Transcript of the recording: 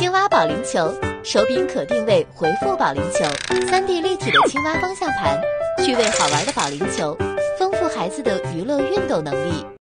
青蛙保龄球，手柄可定位回复保龄球，3D 立体的青蛙方向盘，趣味好玩的保龄球，丰富孩子的娱乐运动能力。